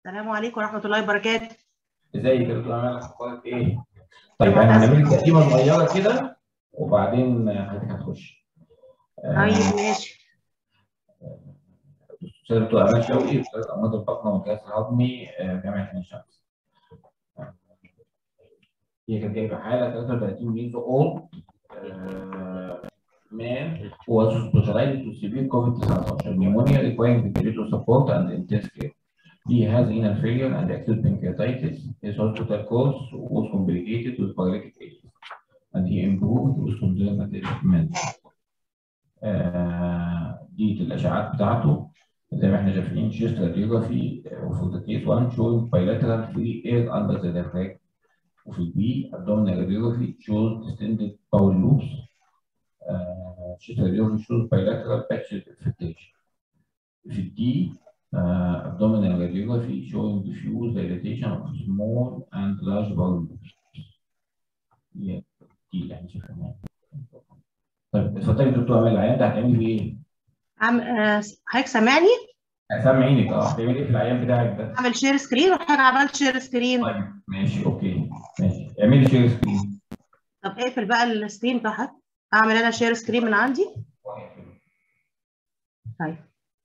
السلام عليكم ورحمة الله وبركاته. ازيك يا دكتور امال، اخبارك ايه؟ طيب انا هنعمل تقسيمه صغيره كده وبعدين حضرتك هتخش. طيب ماشي. استاذ دكتور امال شوقي، استاذ امراض البطن والجهاز الهضمي، جامعه عين شمس. هي كانت جايبه حاله 33 years old man who was hospitalized with severe COVID-19 pneumonia requiring ventilator support and intensive care. He has renal failure and acute pancreatitis. His hospital course was complicated with paralytic agents, and he improved with conservative medicine. دي الاشعاعات بتاعته زي ما احنا شايفين chest radiography for the case 1 showing bilateral free air under the diaphragm. وفي البي abdominal radiography shows distended bowel loops. chest radiography shows bilateral patched infiltration. في الدي abdominal radiography showing diffuse dilatation of small and large bowel loops. دي اللي احنا شايفينها. طيب اتفضلي يا دكتور امال، العيان ده هتعملي فيه ايه؟ حضرتك سامعني؟ سامعينك. هتعملي ايه في العيان بتاعك ده؟ اعمل شير سكرين وحضرتك عملت شير سكرين. طيب ماشي اوكي ماشي، اعملي شير سكرين. طب اقفل بقى السكرين بتاعك. اعمل انا شير سكرين من عندي. طيب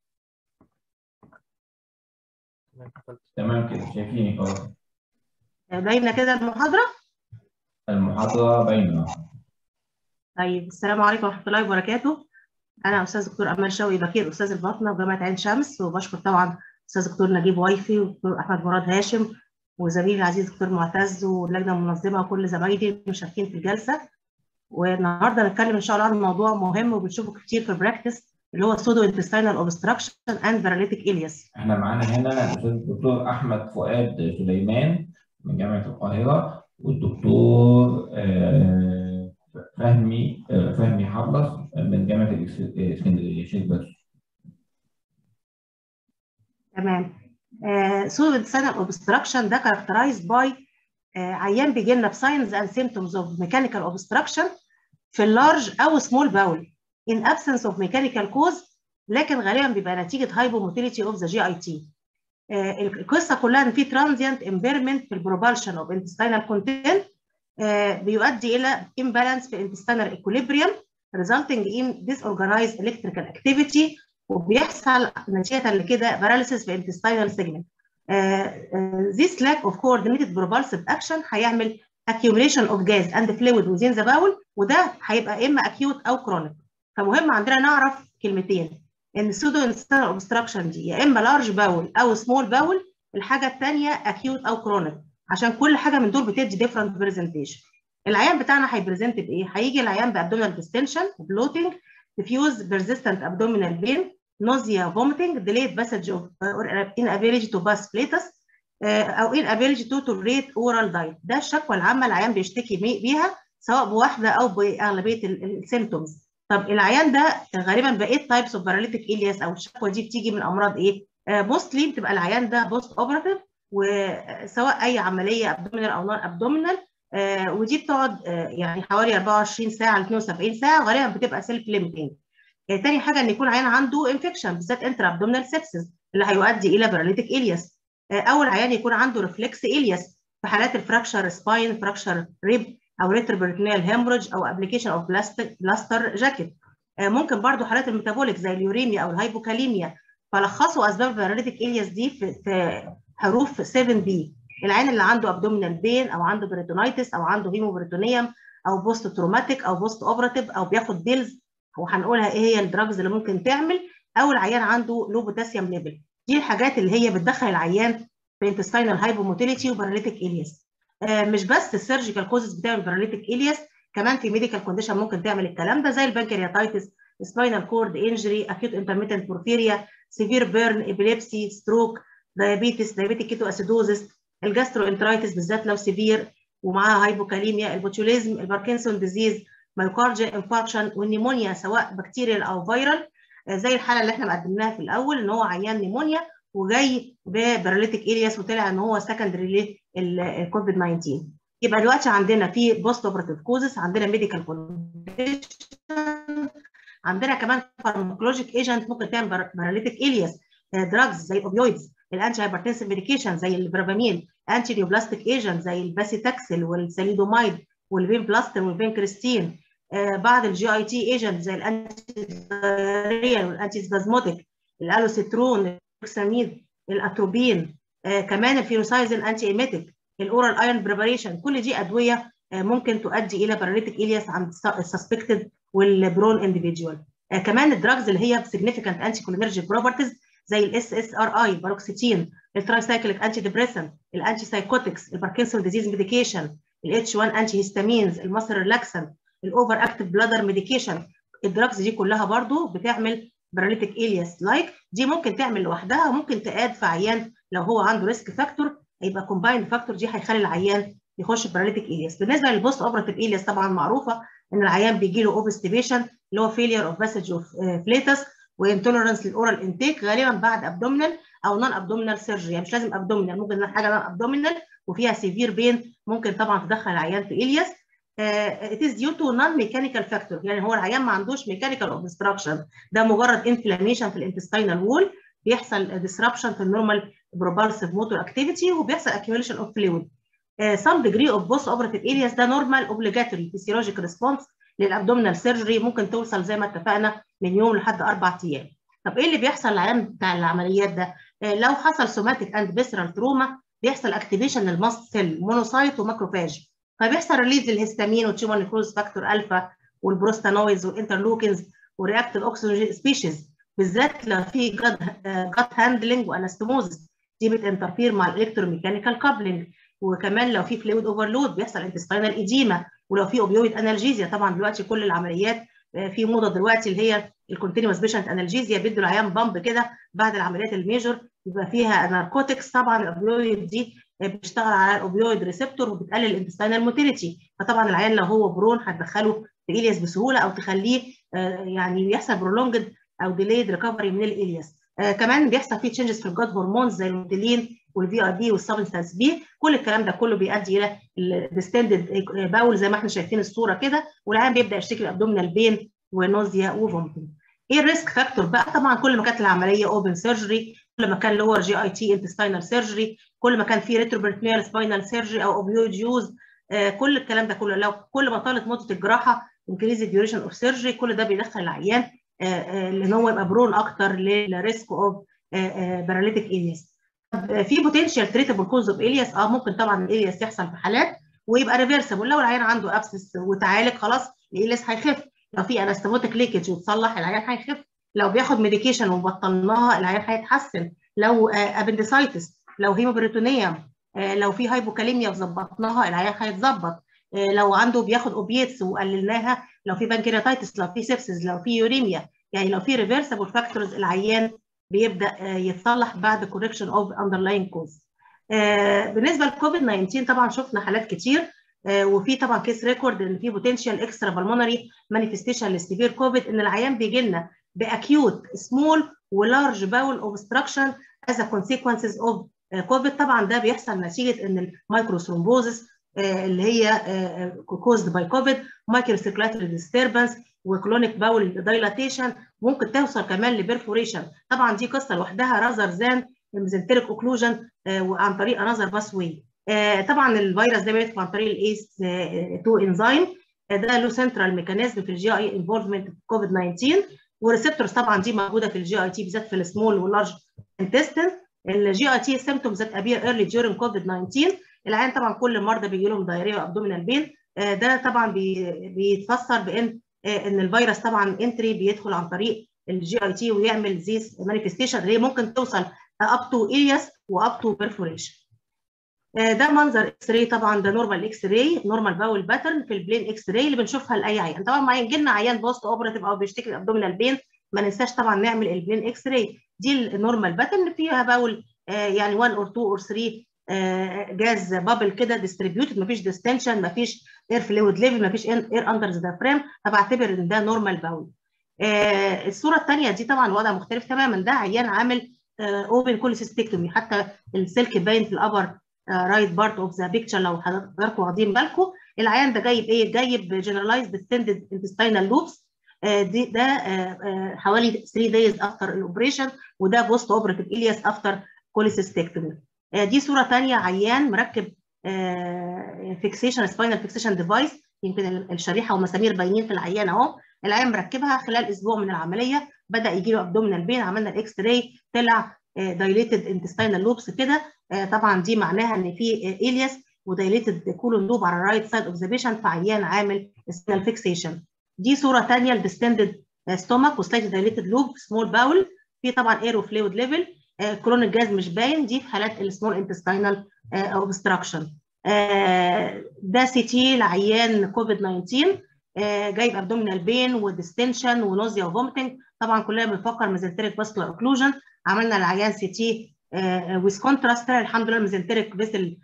تمام كده شايفيني خلاص. باينه كده المحاضره؟ المحاضره باينه. طيب السلام عليكم ورحمه الله وبركاته. انا استاذ دكتور امال شوقي بكير، استاذ الباطنه وجامعه عين شمس، وبشكر طبعا استاذ دكتور نجيب وايفي ودكتور احمد مراد هاشم وزميلي العزيز دكتور معتز واللجنه المنظمه وكل زمايلي المشاركين في الجلسه. والنهارده هنتكلم ان شاء الله عن موضوع مهم وبنشوفه كتير في البراكتس اللي هو سودو انتستينال اوبستراكشن اند باراليتيك الياس. احنا معانا هنا الاستاذ الدكتور احمد فؤاد سليمان من جامعه القاهره، والدكتور فهمي حبلس من جامعه الاسكندريه. شيخ بس. تمام. سودو انتستينال اوبستراكشن ده كاركترايزد باي عيان بيجي لنا بساينز اند سيمبتومز اوف ميكانيكال اوبستراكشن في اللارج او سمول باول in absence of mechanical cause، لكن غالبا بيبقى نتيجه hypomotility of the GIT. القصه كلها ان في transient impairment في البروبالشن of intestinal content بيؤدي الى imbalance في intestinal equilibrium resulting in disorganized electrical activity، وبيحصل نتيجه لكده paralysis في intestinal segment. This lack of coordinated propulsive action هيعمل accumulation of gas and fluid within the bowel، وده هيبقى اما acute او chronic. فمهم عندنا نعرف كلمتين ان السودو انتستينال اوبستراكشن دي يا اما لارج باول او سمول باول، الحاجه الثانيه اكيوت او كرونيك، عشان كل حاجه من دول بتدي ديفرنت برزنتيشن. العيان بتاعنا هيبرزنت بايه؟ هيجي العيان بابدومينال ديستنشن، بلوتنج، ديفيوز بيرزيستنت ابدومينال بين، نوزيا، فوميتنج، ديليد باسج اوف inability to pass flatus او inability to tolerate oral diet. ده الشكوى العامه العيان بيشتكي بيها سواء بواحده او باغلبيه السيمتومز. طب العيان ده غالبا بقيت تايبس اوف باراليتيك الياس او الشكوى دي بتيجي من امراض ايه؟ موستلي بتبقى العيان ده بوست اوبراتيف، وسواء اي عمليه ابدومينال او نون ابدومينال، ودي بتقعد يعني حوالي 24 ساعه ل 72 ساعه، وغالبا بتبقى سيلف ليميتنج. تاني حاجه ان يكون عيان عنده انفكشن بالذات انترا ابدومينال سيبسز اللي هيؤدي الى باراليتيك الياس. اول عيان يكون عنده ريفلكس الياس في حالات الفراكشر سباين، فراكشر ريب، او ريتروبريتونيال هيموريج، او ابليكيشن اوف بلاستر جاكيت. ممكن برضو حالات الميتابوليك زي اليوريميا او الهايبوكاليميا. فلخصوا اسباب باراليتيك الياس دي في حروف 7 بي. العيان اللي عنده ابدومينال بين او عنده بريتونايتس او عنده هيموبريتونيوم او بوست تروماتيك او بوست اوبراتيف او بياخد بيلز، وهنقولها ايه هي الدراجز اللي ممكن تعمل، او العيان عنده لو بوتاسيوم ليفل. دي الحاجات اللي هي بتدخل العيان في انتستينال هايبوموتيليتي وباراليتيك الياس. مش بس السيرجيكال كوزز بتعمل باراليتيك الياس، كمان في ميديكال كونديشن ممكن تعمل الكلام ده زي البنكرياتايتس، سباينال كورد انجري، اكيوت انترميتنت بورفيريا، سيفير بيرن، ابيليبسي، ستروك، دايابيتس، دايابيتيك كيتو اسيدوزس، الجاسترو انترايتس بالذات لو سيفير ومعاها هايبوكاليميا، البوتوليزم، الباركنسون ديزيز، مايوكارديال انفاركشن، والنيمونيا سواء بكتيريال او فيرال، زي الحاله اللي احنا مقدمناها في الاول ان هو عيان نيمونيا وجاي بباراليتيك الياس وطلع ان هو سكندري للكوفيد 19. يبقى دلوقتي عندنا في بوست اوبراتيف كوزس، عندنا ميديكال كونديشن، عندنا كمان فارماكولوجيك ايجنت ممكن تعمل باراليتيك الياس، دراجز زي الاوبيويدز الانتي هايبرتنسيف ميديكيشن زي البرافامين، انتي نيوبلاستيك ايجنت زي الباسيتاكسل والساليدومايد والفين بلاستر والفين كريستين، بعض الجي اي تي ايجنت زي الانتي دايريال والانتي سبازموتيك، الالوسيترون، الاوكساميد، الاتروبين، كمان الفيروسايزين انتي ايميتيك، الاورال ايرون بريباريشن. كل دي ادويه ممكن تؤدي الى باراليتيك الياس عند السسبكتد والبرون انديفيدوال. كمان الدراجز اللي هي significant انتي كولينرجيك بروبرتيز زي الاس اس ار اي، باروكسيتين، الترايسايكليك انتي ديبريسنت، الانتي سايكوتكس، الباركنسون ديزيز ميديكيشن، الاتش 1 انتي هيستامينز، الماسل ريلاكسنت، الاوفر اكتيف بلادر ميديكيشن. الدراجز دي كلها برضو بتعمل باراليتيك الياس لايك. دي ممكن تعمل لوحدها وممكن تقاد في عيان لو هو عنده ريسك فاكتور، يبقى كومبايند فاكتور، دي هيخلي العيان يخش باراليتيك الياس. بالنسبه للبوست اوبراتيف الياس طبعا معروفه ان العيان بيجي له اوبستيبيشن اللي هو فيلير اوف باسج اوف فليتس وانتولرنس للاورال انتيك، غالبا بعد ابدومينال او نون ابدومينال سيرجري، يعني مش لازم ابدومينال، ممكن حاجه نون ابدومينال وفيها سيفير بين ممكن طبعا تدخل العيان في الياس. it is due to non-mechanical factor، يعني هو العيان ما عندوش mechanical obstruction، ده مجرد inflammation في الانتستينال وول، بيحصل disruption في النورمال propulsive motor activity وبيحصل accumulation of fluid. some degree of post-operative ileus ده normal obligatory physiologic response للابدومينال سيرجري، ممكن توصل زي ما اتفقنا من يوم لحد 4 ايام. طب ايه اللي بيحصل للعيان بتاع العمليات ده؟ لو حصل سوماتيك اند فيسرال تروما بيحصل اكتيفيشن للماست سيل مونوسايت وماكروفاج، فبيحصل ريليز للهستامين والتيومر نيكروز فاكتور الفا والبروستانويز والانترلوكينز ورياكتيف اوكسجين سبيشيز، بالذات لو في جات هاندلنج وانستموزس، دي بتنترفير مع الالكتروميكانيكال كابلنج. وكمان لو في فلويد اوفرلود بيحصل انتستينال ايديما، ولو في اوبيويد انالجيزيا. طبعا دلوقتي كل العمليات في موضه دلوقتي اللي هي الكونتينوس بيشنت انالجيزيا، بيدوا العيان بامب كده بعد العمليات الميجور، بيبقى فيها ناركوتكس. طبعا الاوبيويد دي بتشتغل على الاوبيويد ريسبتور وبتقلل الانتستينال موتيليتي، فطبعا العيان لو هو برون هتدخله في الياس بسهوله او تخليه يعني يحصل برولونجد او ديليد ريكفري من الالياس. كمان بيحصل فيه تشنجز في الجاد هرمونز زي الموديلين والفي ار بي والسبستانس بي، كل الكلام ده كله بيؤدي الى الديستندد باول زي ما احنا شايفين الصوره كده، والعيان بيبدا يشتكي بابدومينال بين ونوزيا وفومتنج. ايه الريسك فاكتور بقى؟ طبعا كل ما كانت العمليه اوبن سيرجري، كل ما كان لور جي اي تي انتستينال سيرجري، كل ما كان في ريتروبريتونيال سباينال سيرجري او اوبيويد يوز، كل الكلام ده كله لو كل ما طالت مده الجراحه انكريز ديوريشن اوف سيرجري، كل ده بيدخل العيان ان هو يبقى برون اكتر للريسك اوف باراليتيك الياس. في بوتنشال تريتابل كوز اوف الياس، ممكن طبعا الالياس يحصل في حالات ويبقى ريفرسبل، لو العيان عنده ابسس وتعالج خلاص الالياس هيخف، لو في انستموتيك ليكج وتصلح العيان هيخف، لو بياخد ميديكيشن وبطلناها العيان هيتحسن، لو ابندسايتس، لو هيموبريتونيوم، لو في هايبوكاليميا وظبطناها العيان هيتظبط، لو عنده بياخد اوبيتس وقللناها، لو في بانكرياتايتس، لو في سيبسز، لو في يوريميا، يعني لو في ريفرسبل فاكتورز العيان بيبدا يتصلح بعد كوركشن اوف اندرلاين كوز. بالنسبه للكوفيد 19 طبعا شفنا حالات كتير، وفي طبعا كيس ريكورد ان في بوتنشال اكسترا بالمونري مانيفستيشن للسيفير كوفيد، ان العيان بيجي لنا باكيوت سمول ولارج باول اوبستراكشن از كونسيكونسز اوف كوفيد. طبعا ده بيحصل نتيجه ان المايكروثرومبوزس اللي هي كوزد باي كوفيد، مايكرو سيركلاتوري ديستربنس وكلونيك باول دايلاتيشن، ممكن توصل كمان لبرفوريشن. طبعا دي قصه لوحدها رازر ذان الميزنتريك اوكلوجن وعن طريق انذر باس واي. طبعا الفيروس ده بيدخل عن طريق الايس 2 انزيم، ده له سنترال ميكانيزم في الجي اي انفولفمنت في كوفيد 19، وريسبتورز طبعا دي موجوده في الجي اي تي بالذات في السمول واللارج انتستين. الجي اي تي سيمبتومز ذات ابير ايرلي ديورنج كوفيد 19، العيان طبعا كل المرضى بيجي لهم دايريا وابدومينال بين، ده طبعا بيتفسر بان الفيروس طبعا انتري بيدخل عن طريق الجي اي تي ويعمل زيس مانيفستيشن اللي ممكن توصل اب تو الياس واب تو بيرفوريشن. ده منظر اكس راي، طبعا ده نورمال اكس راي، نورمال باول باترن في البلين اكس راي اللي بنشوفها لاي عيان. طبعا ما يجي لنا عيان بوست اوبراتيف او بيشتكي الابدومينال بين ما ننساش طبعا نعمل البلين اكس راي. دي النورمال باترن فيها باول يعني 1 اور 2 اور 3 جاز بابل كده ديستريبيوتد، مفيش ديستنشن، مفيش اير فلويد ليفل، مفيش اير اندر ذا فريم، فبعتبر ان ده نورمال باول. الصوره الثانيه دي طبعا وضع مختلف تماما، ده عيان عامل اوبن كوليسيستكتومي، حتى السلك باين في الابر رايت بارت اوف ذا بيكتشر لو حضراتكم واخدين بالكم. العيان ده جايب ايه؟ جايب جنرالايزد ديستندد انتستينال لوبس، ده حوالي 3 دايز افتر الاوبريشن، وده بوست اوبراتيف الياس افتر كوليسيستكتومي. دي صوره ثانيه، عيان مركب فيكسيشن سباينال فيكسيشن ديفايس، يمكن الشريحه ومسامير باينين في العيان اهو. العيان مركبها خلال اسبوع من العمليه، بدا يجي له ابدومينال بين، عملنا الاكس راي طلع دايليتد انتستينال لوبس كده. طبعا دي معناها ان في الياس ودايليتد كولون لوب على الرايت سايد اوف ذا بيشنت، فعيان عامل سباينال فيكسيشن. دي صوره ثانيه لديستندد ستومك وسلايت دايليتد لوب سمول باول، في طبعا ايرو فلويد ليفل، كرونيك جاز مش باين، دي في حالات السمول انتستينال اوبستراكشن. ده سي تي لعيان كوفيد 19 جايب ابدومينال بين وديستنشن ونوزيا وفوميتنج. طبعا كلنا بنفكر ميزنتريك فاسكولار اوكلوجن، عملنا العيان سي تي ويز كونتراست، الحمد لله الميزنتريك فيسل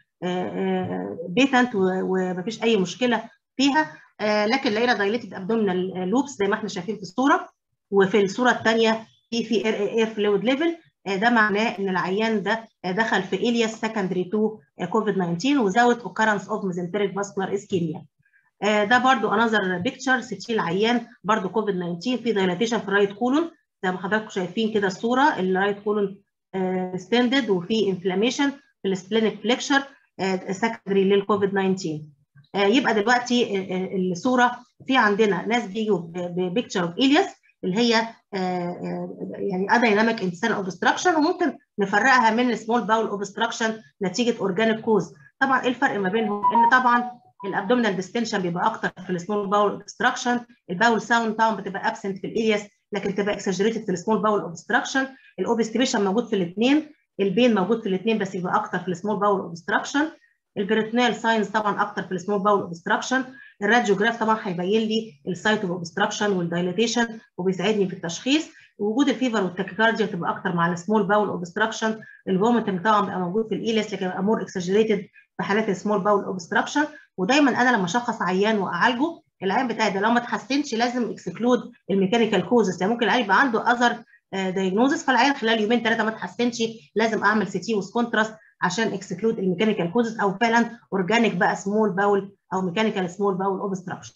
بيتنت ومفيش اي مشكله فيها، لكن لقينا دايليتد ابدومينال لوبس زي ما احنا شايفين في الصوره. وفي الصوره الثانيه في اير فلويد ليفل، ده معناه ان العيان ده دخل في الياس سكندري تو كوفيد 19 وزود اوكرنس اوف ميزنتريك فاسكولار اسكيميا. ده برضو انذر بيكتشر سي تي العيان برضو كوفيد 19، في دايلاتيشن في الرايت كولون زي ما حضراتكم شايفين كده الصوره، الرايت كولون ستندد وفي انفلاميشن في السبلينيك فليكشر سكندري للكوفيد 19. يبقى دلوقتي الصوره في عندنا ناس بيجوا ببيكتشر اوف الياس اللي هي يعني ادايناميك انتستينال اوبستراكشن، وممكن نفرقها من السمول باول اوبستراكشن نتيجه اورجانيك كوز. طبعا ايه الفرق ما بينهم؟ ان طبعا الابدومينال ديستنشن بيبقى اكتر في السمول باول اوبستراكشن، الباول ساوند طبعا بتبقى ابسنت في الالياس لكن تبقى اكسجريتد في السمول باول اوبستراكشن، الاوبستيبيشن موجود في الاثنين، البين موجود في الاثنين بس يبقى اكتر في السمول باول اوبستراكشن، البريتونيال ساينز طبعا اكتر في السمول باول اوبستراكشن، الراديوجراف طبعا هيبين لي السايت اوف اوبستراكشن والدايليتيشن وبيساعدني في التشخيص، وجود الفيفر والتاكيكارديا بتبقى اكتر مع السمول باول اوبستراكشن، الفوميتنج طبعا بيبقى موجود في الالياس لكن بيبقى مور اكسجريتد في حالات السمول باول اوبستراكشن. ودايما انا لما اشخص عيان واعالجه، العيان بتاعي ده لو ما اتحسنش لازم اكسكلود الميكانيكال كوزز، يعني ممكن العيان يبقى عنده اذر دايجنوزس، فالعيان خلال يومين ثلاثه ما اتحسنش لازم اعمل سي تي ويز كونتراست عشان اكسكلود الميكانيكال كوزز او فعلا اورجانيك بقى سمول باول او ميكانيكال سمول باول اوبستراكشن.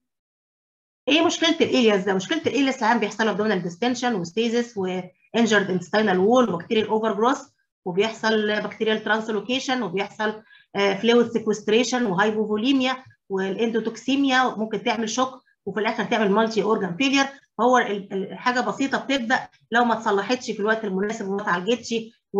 ايه مشكله الالياس ده؟ مشكله الالياس العيان بيحصل له ابدومينال ديستنشن وستيزس وانجرد انتستينال وول وبكتيريال اوفر جروث، وبيحصل بكتيريال ترانسلوكيشن، وبيحصل فلويد سيكوستريشن وهايبوفوليميا والاندوتوكسيميا، ممكن تعمل شوك وفي الاخر تعمل مالتي اورجان فيلير. هو حاجه بسيطه بتبدا لو ما اتصلحتش في الوقت المناسب وما اتعالجتش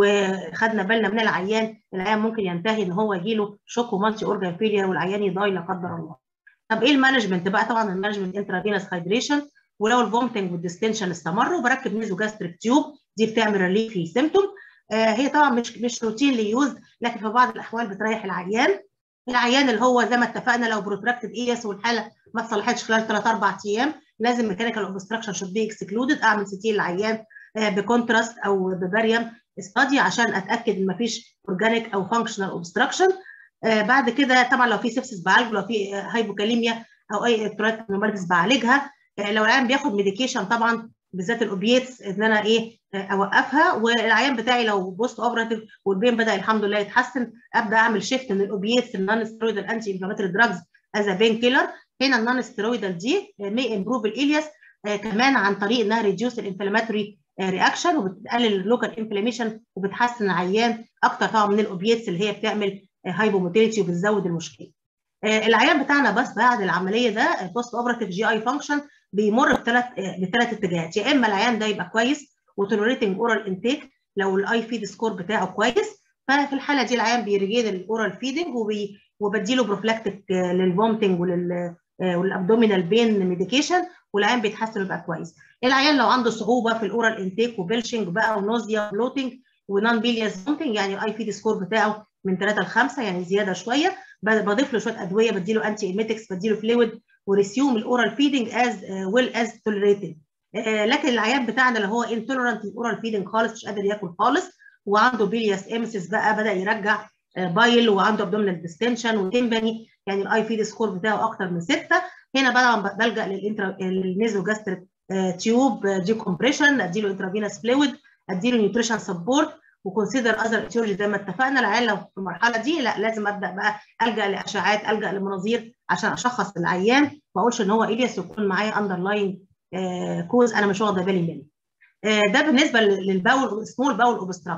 وخدنا بالنا من العيان ممكن ينتهي ان هو يجي له شوك ومالتي اورجان فيلير والعيان يضاي لا قدر الله. طب ايه المانجمنت بقى؟ طبعا المانجمنت انترافينوس هايدريشن، ولو الفومتنج والديستنشن استمروا بركب نيزو جاستريك تيوب، دي بتعمل ريليف للسيمتوم. هي طبعا مش روتينلي يوزد لكن في بعض الاحوال بتريح العيان. العيان اللي هو زي ما اتفقنا لو بروتراكتد اياس والحاله ما اتصلحتش خلال 3 4 ايام لازم ميكانيكال اوبستراكشن شود بي اكسكلودد، اعمل سي تي للعيان بكونتراست او بباريوم ستادي عشان اتاكد ان مفيش اورجانيك او فانكشنال اوبستراكشن. بعد كده طبعا لو في سيبسيس بعالجه، لو في هايبوكاليميا او اي الكترولايت ابنورماليتيز بعالجها. لو العيان بياخد ميديكيشن طبعا بالذات الاوبياتس ان انا اوقفها، والعيان بتاعي لو بوست اوبراتيف والبين بدا الحمد لله يتحسن ابدا اعمل شيفت من الاوبياتس النون ستيرويدال انتي انفلاماتوري دراجز از بين كيلر. هنا النون ستيرويدال دي مي امبروف الالياس كمان عن طريق انها ريديوس الانفلاماتوري رياكشن وبتقلل اللوكال انفلاميشن وبتحسن العيان اكتر طبعا من الاوبياتس اللي هي بتعمل هايبوموتيليتي وبتزود المشكله. العيان بتاعنا بس بعد العمليه ده بوست اوبراتيف جي اي فانكشن بيمر بثلاث اتجاهات، يا اما العيان ده يبقى كويس وتوليريتنج اورال انتيك لو الاي فيد سكور بتاعه كويس، ففي الحاله دي العيان بيريجين الاورال فيدنج وبديله بروفلاكتيك للفومتنج والابدومينال بين ميديكيشن والعيان بيتحسن ويبقى كويس. العيان لو عنده صعوبه في الاورال انتيك وبيلشنج بقى ونوزيا بلوتنج ونون بيلياس فومتنج، يعني الاي فيد سكور بتاعه من 3 ل5 يعني زياده شويه، بضيف له شويه ادويه، بديله انتي ايميتكس، بديله فلويد وريسيوم الاورال فيدنج از ويل از توليريتد. لكن العيان بتاعنا اللي هو انتولرنت الاورال فيدنج خالص مش قادر ياكل خالص وعنده بيلياس امسيس بقى بدا يرجع بايل وعنده ابدومينال ديستنشن وتمبني يعني الاي فيد سكور بتاعه اكتر من 6، هنا بقى بلجا للنيزو جاستريك تيوب دي كومبريشن، اديله انترافينوس فلويد، اديله نيوتريشن سبورت وكونسيدر اذر اتيولوجي زي ما اتفقنا. العيان لو في المرحله دي لا لازم ابدا بقى الجا لاشعاعات، الجا لمناظير عشان اشخص العيان ما اقولش ان هو الياس ويكون معايا اندرلاين كوز انا مش واخده بالي منه. ده بالنسبه للباول سمول باول اوبستراكشن.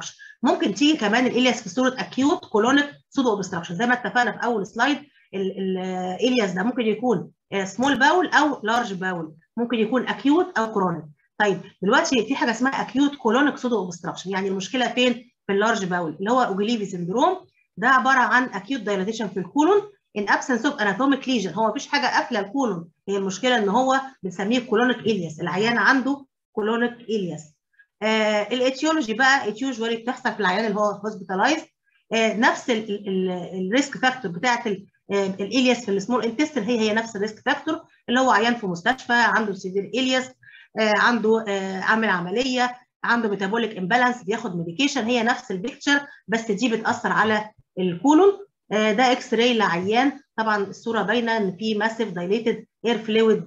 ممكن تيجي كمان الالياس في صوره اكيوت كولونيك سودو اوبستراكشن زي ما اتفقنا في اول سلايد. الالياس ده ممكن يكون سمول باول او لارج باول، ممكن يكون اكيوت او كرونيك. طيب دلوقتي في حاجه اسمها اكيوت كولونيك سودو اوبستراكشن، يعني المشكله فين؟ في اللارج باول اللي هو اوجليفي سندروم. ده عباره عن اكيوت دايلاتيشن في الكولون ان ابسنس اوف اناتوميك ليجن. هو مفيش حاجه قافله الكولون، هي المشكله ان هو بنسميه كولونيك الياس، العيان عنده كولونيك الياس. الاتيولوجي بقى اتيوجوالي بتحصل في العيان اللي هو هوسبيتالايز. نفس الريسك فاكتور بتاعت الالياس في السمول انتستين هي نفس الريسك فاكتور، اللي هو عيان في مستشفى عنده سيفير الياس، عنده عامل عمليه، عنده ميتابوليك امبالانس، بياخد ميديكيشن، هي نفس البيكتشر بس دي بتاثر على الكولون. ده اكس راي لعيان، طبعا الصوره باينه ان في ماسيف دايليتد اير فلويد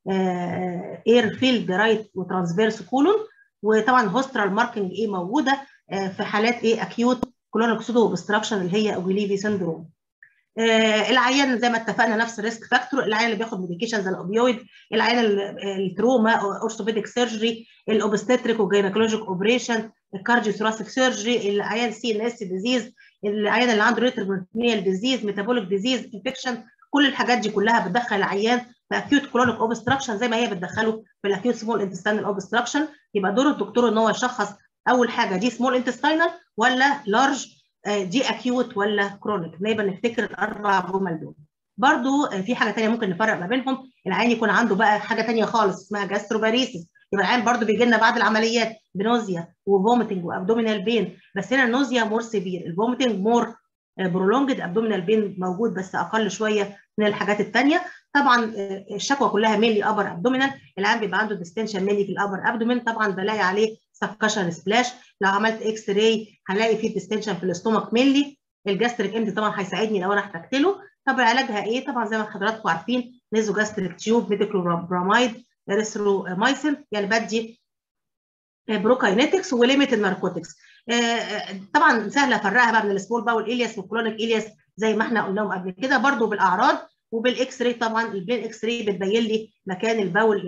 اير فيلد رايت وترانسفيرس كولون، وطبعا هوسترال ماركنج ايه موجوده في حالات ايه اكيوت كولونيك سودو اوبستراكشن اللي هي اوجليفي سندروم. العيان زي ما اتفقنا نفس الريسك فاكتور، العيان اللي بياخد ميديكيشن زي الاوبيويد، العيان التروما، اورثوبيديك سيرجري، الاوبستريك وجينيكولوجيك اوبريشن، الكارديو ثوراسيك سيرجري، العيان سي ان اس ديزيز، العيان اللي عنده ريتروبرتونيال ديزيز، ميتابوليك ديزيز، انفكشن، كل الحاجات دي كلها بتدخل العيان في اكيوت كولونيك اوبستراكشن زي ما هي بتدخله في الاكيوت سمول انتستينال اوبستراكشن. يبقى دور الدكتور ان هو يشخص اول حاجه دي سمول انتستينال ولا لارج، دي اكيوت ولا كرونيك، نبقى نفتكر الاربع جمل دول. برضو في حاجه ثانيه ممكن نفرق ما بينهم، العيان يكون عنده بقى حاجه ثانيه خالص اسمها جاستروباريسيس، يبقى العيان برضو بيجي لنا بعد العمليات بنوزيا وفوميتنج وابدومينال بين، بس هنا النوزيا مور سيفير، الفوميتنج مور برولونجد، ابدومينال بين موجود بس اقل شويه من الحاجات الثانيه. طبعا الشكوى كلها مينلي ابر ابدومينال، العيان بيبقى عنده ديستنشن مينلي في الابر ابدومين، طبعا بلاقي عليه سكشن سبلاش، لو عملت اكس راي هلاقي فيه ديستنشن في الاستومك مينلي. الجاستريك امتي طبعا هيساعدني لو انا احتجت له. طب علاجها ايه؟ طبعا زي ما حضراتكم عارفين نيزو جاستريك تيوب، ميديكلوراميد، اريثرومايسين، يعني بدي بروكاينيتكس وليميت الناركوتكس. طبعا سهل افرقها بقى من السمول باول الياس والكلونيك الياس زي ما احنا قلناهم قبل كده، برضو بالاعراض وبالاكس راي. طبعا البلين اكس راي بتبين لي مكان الباول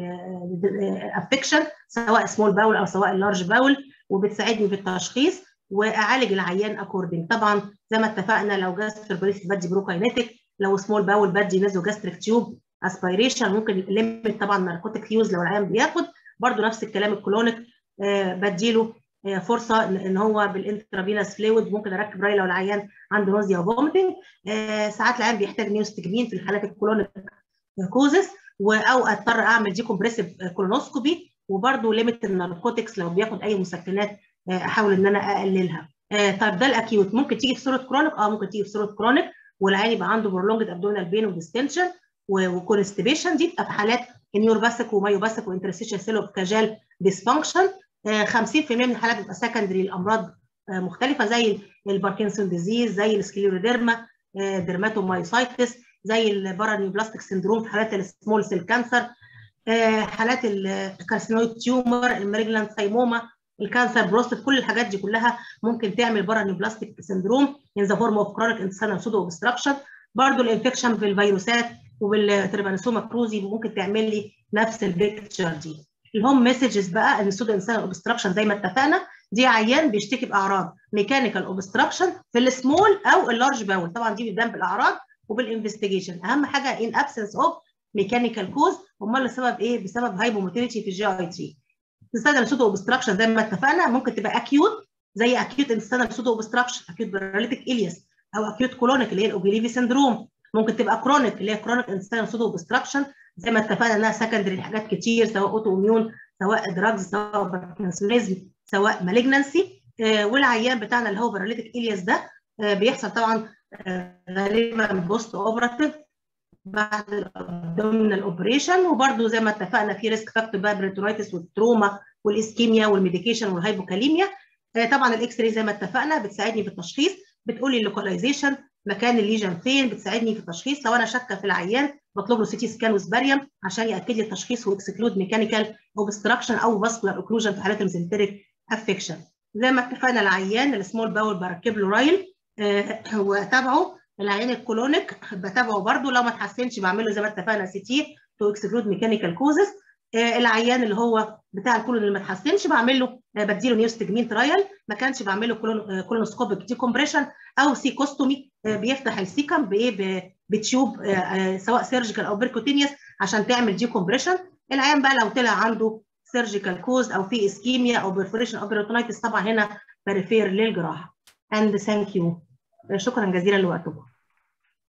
افكشن سواء سمول باول او سواء لارج باول، وبتساعدني في التشخيص واعالج العيان اكوردنج. طبعا زي ما اتفقنا لو جاستروباريسيس بدي بروكاينيتك، لو سمول باول بدي نيزو جاستريك تيوب اسبيريشن، ممكن ليميت طبعا ناركوتيك يوز لو العيان بياخد. برضو نفس الكلام الكلونيك بديله فرصه ان هو بالانترافينوس فلويد، ممكن اركب راي لو العيان عنده نوزيا وفوميتنج. ساعات العيان بيحتاج نيوستجمين في الحالات الكولونيك كوزس، او اضطر اعمل دي كومبريسيف كولونوسكوبي، وبرده ليميت الناركوتكس لو بياخد اي مسكنات احاول ان انا اقللها. طيب ده الاكيوت، ممكن تيجي في صوره كرونيك، ممكن تيجي في صوره كرونيك والعيان يبقى عنده برولونجد ابدومينال بين وديستنشن وكونستيبيشن، دي بتبقى في حالات نيوروباسيك ومايوباسيك وانترستيشن سيلو كاجال ديسفانكشن. 50% من الحالات بتبقى سكندري لامراض مختلفه زي الباركنسون ديزيز، زي السكليروديرما، ديرماتومايوسايتس، زي البارانيوبلاستيك سندروم في حالات السمول سيل كانسر، حالات الكارسينويد تيومر، المالجنانت ثايموما، الكانسر بروستات، كل الحاجات دي كلها ممكن تعمل بارانيوبلاستيك سندروم ان ذا فورم اوف كرونيك انتستينال سودو اوبستراكشن. برضه الانفكشن بالفيروسات وبالتريبانوسوما كروزي ممكن تعمل لي نفس البيكتشر دي. الهوم مسجز بقى ان السودو انتستينال اوبستراكشن زي ما اتفقنا دي عيان بيشتكي باعراض ميكانيكال اوبستراكشن في السمول او اللارج باول، طبعا دي بتبان بالاعراض وبالانفستيجيشن. اهم حاجه ان ابسنس اوف ميكانيكال كوز، امال السبب ايه؟ بسبب هايبوموتيليتي في الجي اي تي. تستخدم سودو اوبستراكشن زي ما اتفقنا، ممكن تبقى اكيوت زي اكيوت انتستينال سودو اوبستراكشن، اكيوت باراليتيك الياس، او اكيوت كولونيك اللي هي الاوجليفي سندروم. ممكن تبقى كرونيك اللي هي كرونيك انتستينال سودو اوبستراكشن زي ما اتفقنا انها سكندري لحاجات كتير، سواء اوتو اميون، سواء دراجز، سواء باركنسونيزم، سواء مالجنانسي. والعيان بتاعنا اللي هو باراليتيك الياس ده بيحصل طبعا غالبا بوست اوبراتيف بعد الابدومينال اوبريشن، وبرده زي ما اتفقنا في ريسك فاكتور بقى بريتونايتس والتروما والاسكيميا والميديكيشن والهايبوكاليميا. طبعا الاكس راي زي ما اتفقنا بتساعدني في التشخيص، بتقول لي اللوكاليزيشن مكان الليجن فين، بتساعدني في التشخيص. لو انا شاكه في العيان بطلب له سي تي سكان وسباريوم عشان ياكد لي التشخيص واكسكلود ميكانيكال اوبستراكشن او فاسكولار اوكلوجن في حالات الميزنتريك افكشن. زي ما اتفقنا العيان السمول باول بركب له رايل واتابعه. العيان الكولونيك بتابعه برده، لو ما اتحسنش بعمل له زي ما اتفقنا سي تي تو اكسكلود ميكانيكال كوزز. العيان اللي هو بتاع الكولون اللي ما اتحسنش بعمل له بديله نيوستجمين ترايل، ما كانش بعمل له كولونوسكوبيك ديكومبريشن او سيكوستومي، بيفتح السيكم بايه بتيوب سواء سيرجيكال او بيركوتينيوس عشان تعمل ديكومبريشن. العيان بقى لو طلع عنده سيرجيكال كوز او في اسكيميا او بيرفوريشن او بيريتونايتس طبعا هنا بريفير للجراحه. اند ثانك يو، شكرا جزيلا لوقتكم.